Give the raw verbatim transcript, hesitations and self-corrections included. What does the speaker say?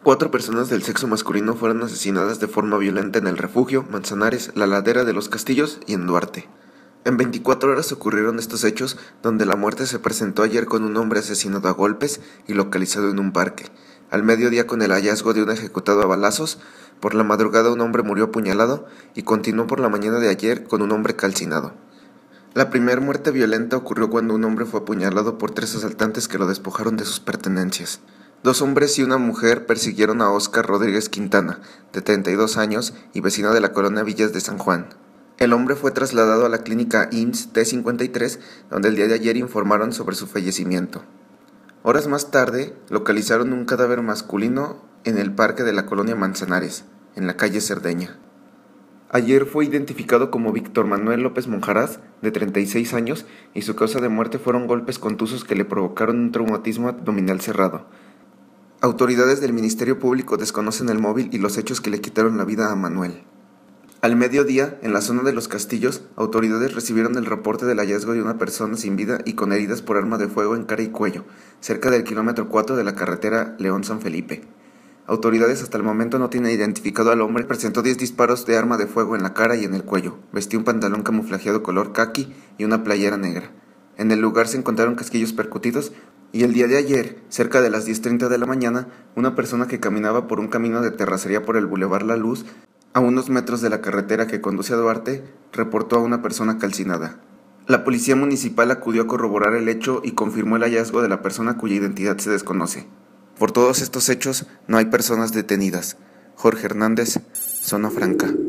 Cuatro personas del sexo masculino fueron asesinadas de forma violenta en El Refugio, Manzanares, La Ladera de los Castillos y en Duarte. En veinticuatro horas ocurrieron estos hechos, donde la muerte se presentó ayer con un hombre asesinado a golpes y localizado en un parque. Al mediodía con el hallazgo de un ejecutado a balazos, por la madrugada un hombre murió apuñalado y continuó por la mañana de ayer con un hombre calcinado. La primera muerte violenta ocurrió cuando un hombre fue apuñalado por tres asaltantes que lo despojaron de sus pertenencias. Dos hombres y una mujer persiguieron a Óscar Rodríguez Quintana, de treinta y dos años y vecino de la colonia Villas de San Juan. El hombre fue trasladado a la clínica I M S S T cincuenta y tres, donde el día de ayer informaron sobre su fallecimiento. Horas más tarde, localizaron un cadáver masculino en el parque de la colonia Manzanares, en la calle Cerdeña. Ayer fue identificado como Víctor Manuel López Monjaraz, de treinta y seis años, y su causa de muerte fueron golpes contusos que le provocaron un traumatismo abdominal cerrado. Autoridades del Ministerio Público desconocen el móvil y los hechos que le quitaron la vida a Manuel. Al mediodía, en la zona de Los Castillos, autoridades recibieron el reporte del hallazgo de una persona sin vida y con heridas por arma de fuego en cara y cuello, cerca del kilómetro cuatro de la carretera León-San Felipe. Autoridades hasta el momento no tienen identificado al hombre. Presentó diez disparos de arma de fuego en la cara y en el cuello. Vestía un pantalón camuflajeado color caqui y una playera negra. En el lugar se encontraron casquillos percutidos y el día de ayer, cerca de las diez treinta de la mañana, una persona que caminaba por un camino de terracería por el Boulevard La Luz, a unos metros de la carretera que conduce a Duarte, reportó a una persona calcinada. La policía municipal acudió a corroborar el hecho y confirmó el hallazgo de la persona cuya identidad se desconoce. Por todos estos hechos, no hay personas detenidas. Jorge Hernández, Zona Franca.